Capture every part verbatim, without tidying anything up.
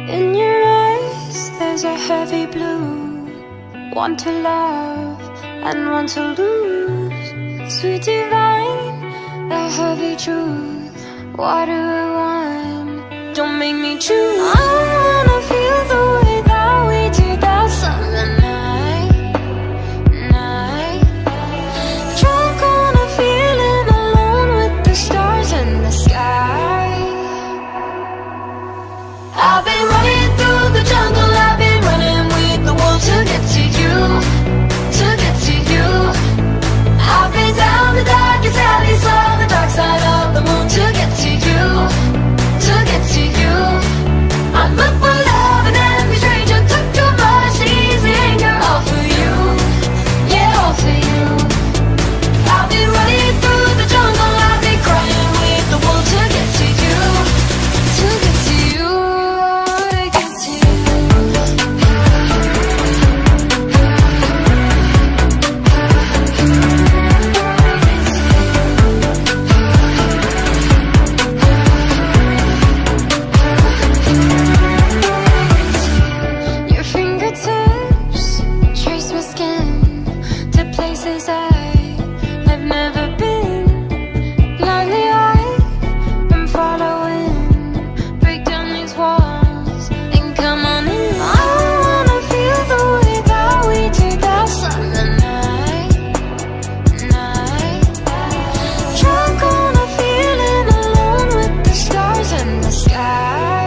In your eyes there's a heavy blue, one to love and one to lose. Sweet divine, the heavy truth. What do I want? Don't make me choose. I wanna feel the way that we did that summer night, night. Drunk on a feeling, alone with the stars in the sky. I've been running through the jungle, I've been running with the wolves to get to you, to get to you. I've been down the darkest alleys, saw the dark side of the moon to get to you, to get to you. I'm up for love and every stranger took too much easy anger. All for you, yeah, all for you. I've been running through the jungle, I've been crying with the wolves to get to you, to get to you, to get to you. Your fingertips trace my skin to places I have never been. Blindly I've following. Break down these walls and come on in. I wanna feel the way that we did that summer night, night. Drunk on a feeling, alone with the stars in the sky.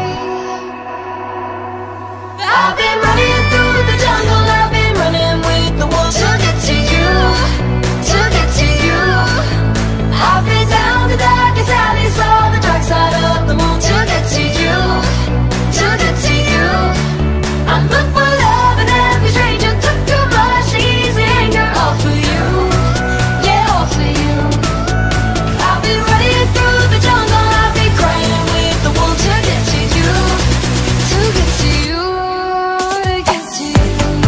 I've been running through the jungle, I've been running with the wolves to get to you, to get to you. I've been down the darkest alleys, saw the dark side of the moon to get to you, to get to you. I'm up for love and every stranger took too much easy anger. All for you, yeah, all for you. I've been running through the jungle, I've been crying with the wolves to get to you, to get to you, to get to you.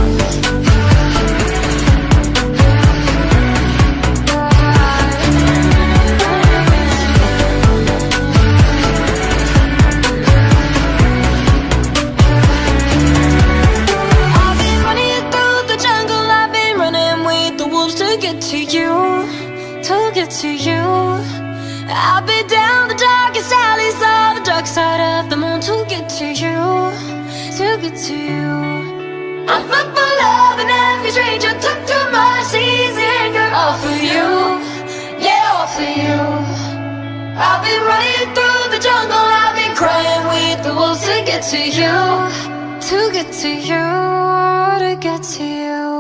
I've been running through the jungle, I've been running with the wolves to get to you, to get to you. I've been down the darkest alleys, saw the dark side of the moon to get to you, to get to you. I'm up for love and every stranger took too much easy anger. All for you, yeah, all for you. I've been running through the jungle, I've been crying with the wolves to get to you, to get to you, to get to you.